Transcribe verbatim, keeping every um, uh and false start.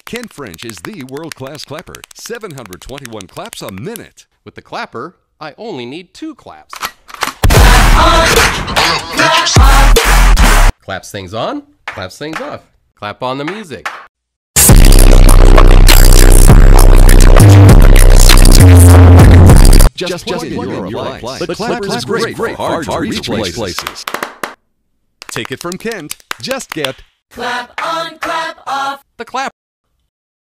Kent French is the world-class clapper. seven hundred twenty-one claps a minute. With the clapper, I only need two claps. Claps things on, claps things off. Clap on the music. Just, just plug in your appliance. The clapper is great for hard-to-reach places. Take it from Kent. Just get Clap on, clap off. The clapper.